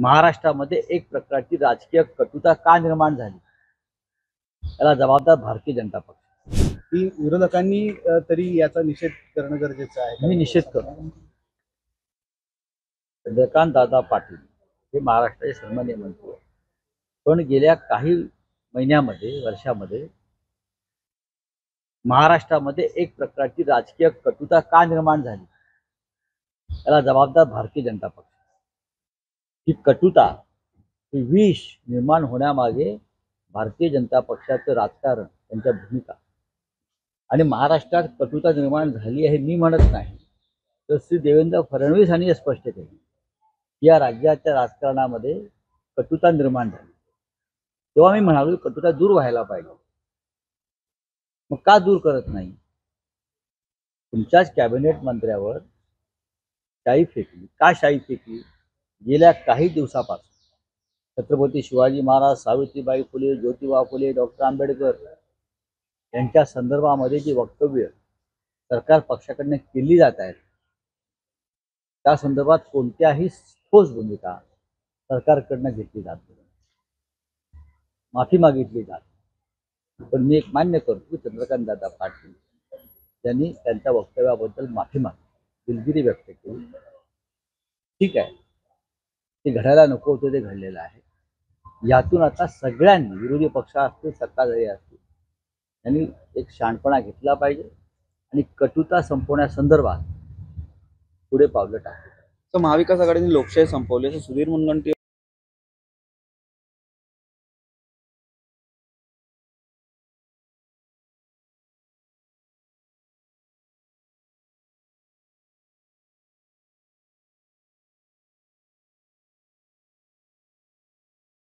महाराष्ट्रामध्ये एक प्रकारची राजकीय कटुता का निर्माण झाली, याला जबाबदार भारतीय जनता पक्ष। की विरोधकांनी तरी याचा निषेध करणं गरजेचं आहे। मी निषेध करतो। चंद्रकांत दादा पाटील हे महाराष्ट्राचे सन्माननीय मंत्री, पण गेल्या काही महिन्यामध्ये वर्षामध्ये महाराष्ट्रामध्ये एक प्रकारची राजकीय कटुता का निर्माण झाली, याला जबाबदार भारतीय जनता पक्ष। ही कटुता, ही विष निर्माण होण्यामागे भारतीय जनता पक्षाचं राजकारण, त्यांच्या भूमिका। आणि महाराष्ट्रात कटुता निर्माण झाली आहे मी म्हणत नाही, तर श्री देवेंद्र फडणवीस यांनी स्पष्ट केले, या राज्याच्या राजकारणामध्ये कटुता निर्माण झाली। तेव्हा मी म्हणालो कटुता दूर व्हायला पाहिजे। मग का दूर करत नाही? तुमच्याच कॅबिनेट मंत्र्यावर शाई फेकली। का शाई फेकली? गेल्या काही दिवसापासून छत्रपती शिवाजी महाराज, सावित्रीबाई फुले, ज्योतिबा फुले, डॉक्टर आंबेडकर यांच्या संदर्भामध्ये जी वक्तव्य सरकार पक्षाकडून केली जात आहेत, त्या संदर्भात कोणत्याही ठोस भूमिका सरकारकडून घेतली जात नाही, माफी मागितली जाते। पण मी एक मान्य करतो, चंद्रकांत दादा पाटील यांनी त्यांच्या वक्तव्याबद्दल माफी मागितली, दिलगिरी व्यक्त केली। ठीक आहे, ते घडायला नको होतं, ते घडलेलं आहे। यातून आता सगळ्यांनी, विरोधी पक्ष असतील, सत्ताधारी असतील, यांनी एक शहाणपणा घेतला पाहिजे आणि कटुता संपवण्यासंदर्भात पुढे पावलं टाकली। तर महाविकास आघाडीने लोकशाही संपवली असं सुधीर मुनगंटीवार